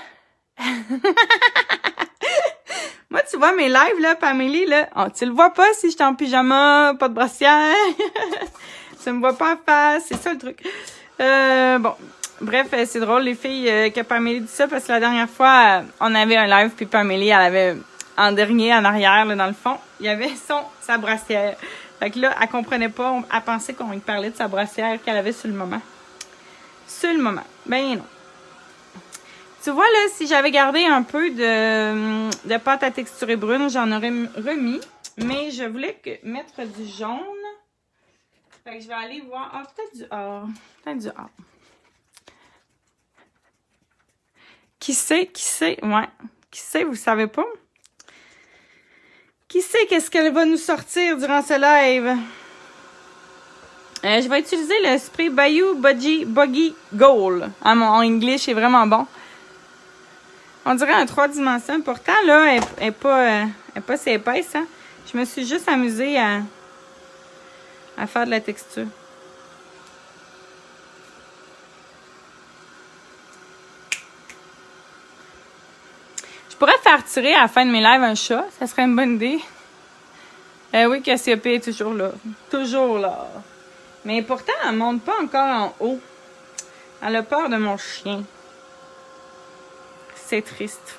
Moi, tu vois, mes lives, là, Pamélie, là, oh, tu le vois pas si j'étais en pyjama, pas de brassière. Tu me vois pas en face, c'est ça le truc. Euh, bon, bref, c'est drôle, les filles, euh, que Pamélie dit ça, parce que la dernière fois, euh, on avait un live, puis Pamélie, elle avait, en dernier, en arrière, là, dans le fond, il y avait son, sa brassière. Fait que là, elle comprenait pas, on, elle pensait qu'on lui parlait de sa brassière qu'elle avait sur le moment. Sur le moment. Ben non. Tu vois, là, si j'avais gardé un peu de, de pâte à texturer brune, j'en aurais remis. Mais je voulais que, mettre du jaune. Fait que je vais aller voir. Ah, peut-être du or. Peut-être du or. Qui sait, qui sait, ouais. Qui sait, vous savez pas? Qui sait qu'est-ce qu'elle va nous sortir durant ce live? Euh, je vais utiliser le spray Bayou Buggy, Buggy Gold. Ah, mon anglais est vraiment bon. On dirait un trois dimensions. Pourtant, là, elle n'est pas, euh, elle est pas si épaisse. Hein? Je me suis juste amusée à, à faire de la texture. Je pourrais faire tirer à la fin de mes lives un chat. Ça serait une bonne idée. Euh, oui, Cassiopée est toujours là. Toujours là. Mais pourtant, elle ne monte pas encore en haut. Elle a peur de mon chien. C'est triste.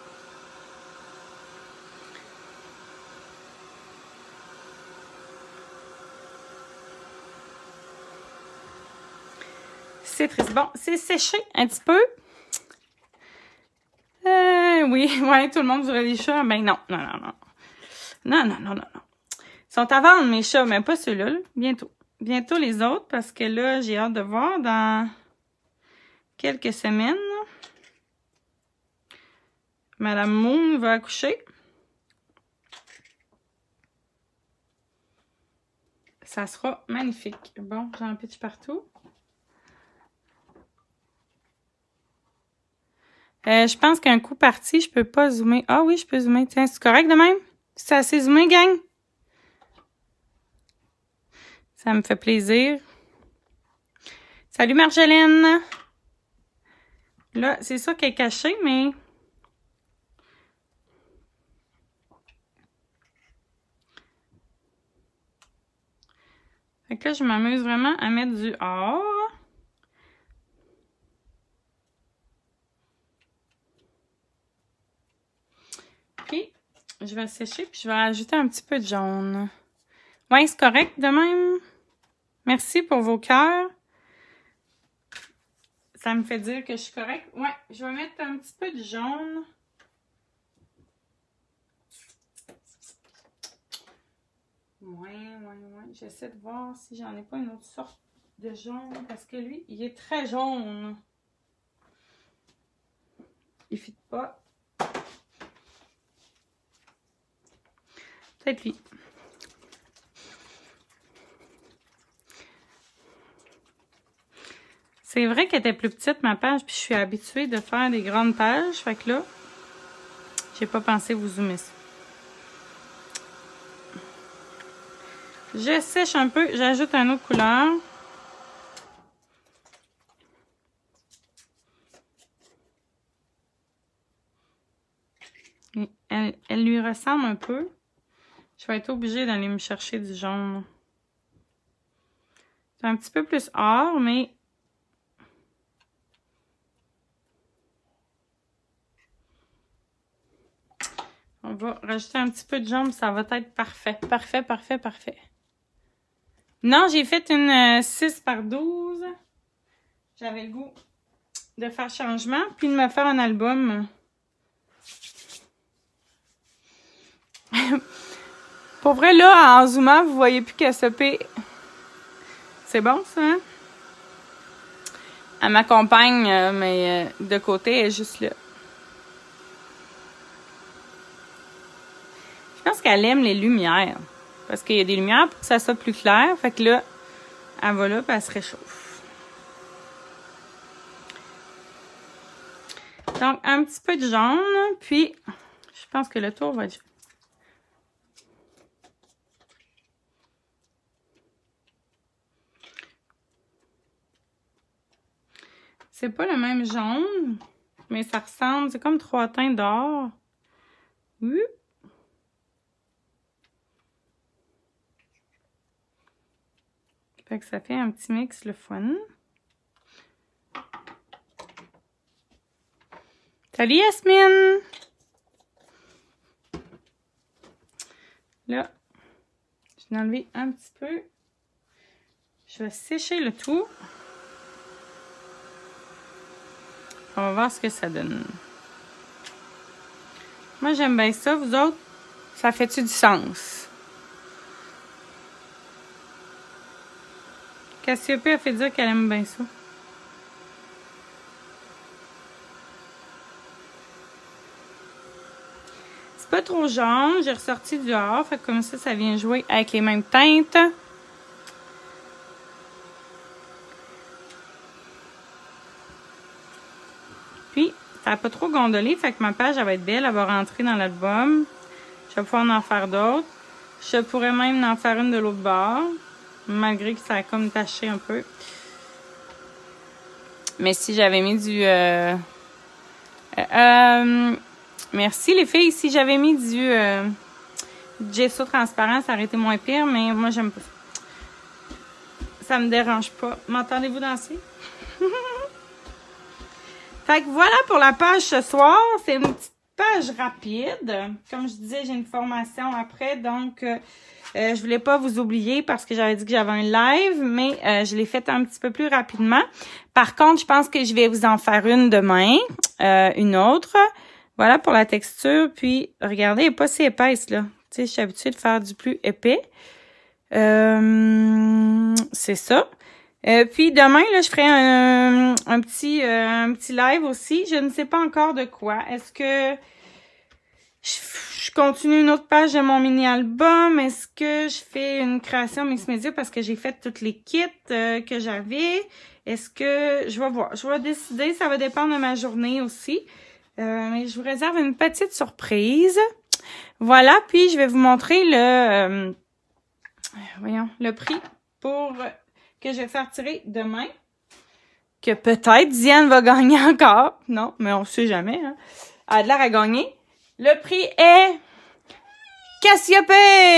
C'est triste. Bon, c'est séché un petit peu. Euh, oui, ouais, tout le monde dirait les chats. Ben non, non, non, non. Non, non, non, non, non. Ils sont à vendre, mes chats, mais pas ceux-là, là. Bientôt. Bientôt les autres, parce que là, j'ai hâte de voir dans quelques semaines. Madame Moon va accoucher. Ça sera magnifique. Bon, j'en pitch partout. Euh, je pense qu'un coup parti, je peux pas zoomer. Ah oui, je peux zoomer. Tiens, c'est correct de même? C'est assez zoomé, gang? Ça me fait plaisir. Salut Marjolaine! Là, c'est ça qui est caché, mais... Fait que là, je m'amuse vraiment à mettre du or. Puis, je vais sécher, puis je vais ajouter un petit peu de jaune. Ouais, c'est correct de même. Merci pour vos cœurs. Ça me fait dire que je suis correcte. Ouais, je vais mettre un petit peu de jaune. Ouais, ouais, ouais. J'essaie de voir si j'en ai pas une autre sorte de jaune. Parce que lui, il est très jaune. Il fit pas. Peut-être lui. C'est vrai qu'elle était plus petite, ma page, puis je suis habituée de faire des grandes pages. Fait que là, j'ai pas pensé vous zoomer ça. Je sèche un peu, j'ajoute une autre couleur. Elle, elle lui ressemble un peu. Je vais être obligée d'aller me chercher du jaune. C'est un petit peu plus or, mais... On va rajouter un petit peu de jaune, ça va être parfait. Parfait, parfait, parfait. Non, j'ai fait une euh, six par douze. J'avais le goût de faire changement, puis de me faire un album. Pour vrai, là, en zoomant, vous voyez plus qu'elle se paie. C'est bon, ça, hein? Elle m'accompagne, euh, mais euh, de côté, elle est juste là. Je pense qu'elle aime les lumières. Parce qu'il y a des lumières pour que ça soit plus clair. Fait que là, elle va là, puis elle se réchauffe. Donc, un petit peu de jaune. Puis, je pense que le tour va être... C'est pas le même jaune, mais ça ressemble, c'est comme trois teintes d'or. Oui. Fait que ça fait un petit mix le fun. Salut Yasmine! Là, je vais enlever un petit peu. Je vais sécher le tout. On va voir ce que ça donne. Moi, j'aime bien ça. Vous autres, ça fait-tu du sens? Cassiopée a fait dire qu'elle aime bien ça. C'est pas trop jaune. J'ai ressorti du or. Fait que comme ça, ça vient jouer avec les mêmes teintes. Puis, ça n'a pas trop gondolé. Fait que ma page, elle va être belle. Elle va rentrer dans l'album. Je vais pouvoir en faire d'autres. Je pourrais même en faire une de l'autre bord. Malgré que ça a comme taché un peu. Mais si j'avais mis du... Euh, euh, euh, merci les filles. Si j'avais mis du euh, gesso transparent, ça aurait été moins pire. Mais moi, j'aime pas ça. Ça me dérange pas. M'entendez-vous danser? Fait que voilà pour la page ce soir. C'est une petite page rapide. Comme je disais, j'ai une formation après. Donc... Euh, Euh, je voulais pas vous oublier parce que j'avais dit que j'avais un live, mais euh, je l'ai fait un petit peu plus rapidement. Par contre, je pense que je vais vous en faire une demain, euh, une autre. Voilà pour la texture. Puis, regardez, elle n'est pas si épaisse, là. Tu sais, je suis habituée de faire du plus épais. Euh, c'est ça. Euh, puis demain, là, je ferai un, un petit euh, un petit live aussi. Je ne sais pas encore de quoi. Est-ce que je, je continue une autre page de mon mini-album? Est-ce que je fais une création mix média parce que j'ai fait toutes les kits euh, que j'avais? Est-ce que... Je vais voir. Je vais décider. Ça va dépendre de ma journée aussi. Euh, mais je vous réserve une petite surprise. Voilà. Puis, je vais vous montrer le... Euh, voyons, le prix pour... que je vais faire tirer demain. Que peut-être Diane va gagner encore. Non, mais on sait jamais. Hein. Elle a de l'air à gagner. Le prix est... Cassiope!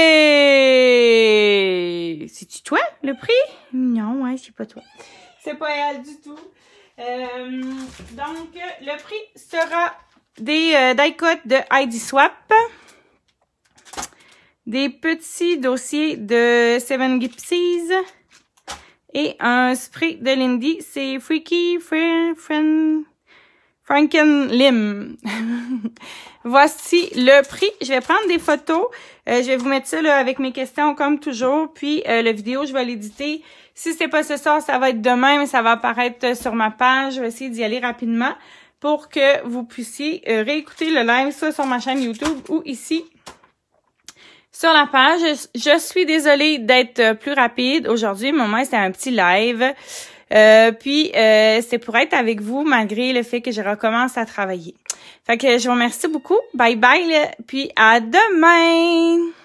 C'est-tu toi, le prix? Non, ouais, c'est pas toi. C'est pas elle du tout. Euh, donc, le prix sera des euh, die-cuts de I D Swap. Des petits dossiers de Seven Gypsies. Et un spray de Lindy. C'est Freaky Friend... Friend Frankenlim. Voici le prix. Je vais prendre des photos. Euh, je vais vous mettre ça là, avec mes questions comme toujours. Puis euh, la vidéo, je vais l'éditer. Si c'est pas ce soir, ça va être demain, mais ça va apparaître sur ma page. Je vais essayer d'y aller rapidement pour que vous puissiez euh, réécouter le live, soit sur ma chaîne YouTube ou ici sur la page. Je suis désolée d'être plus rapide aujourd'hui. Mon moment, c'était un petit live. Euh, puis, euh, c'est pour être avec vous malgré le fait que je recommence à travailler. Fait que je vous remercie beaucoup. Bye bye, puis à demain!